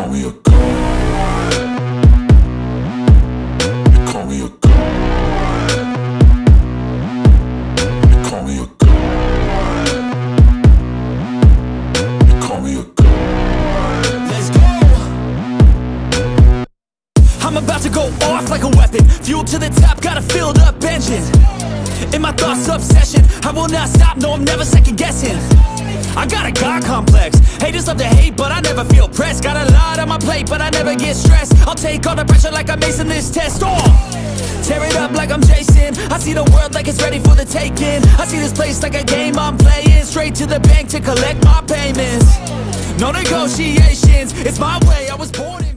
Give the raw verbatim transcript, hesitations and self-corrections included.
call me a god. They call me a god. They call me a god. They call me a god. Let's go. I'm about to go off like a weapon. Fuel to the top, got a filled up engine. In my thoughts, obsession, I will not stop, no, I'm never second guessing. I got a God complex. Haters love to hate, but I never feel pressed. Got a lot on my plate, but I never get stressed. I'll take all the pressure like I'm acing this test. Oh, tear it up like I'm Jason. I see the world like it's ready for the taking. I see this place like a game I'm playing. Straight to the bank to collect my payments. No negotiations, it's my way, I was born in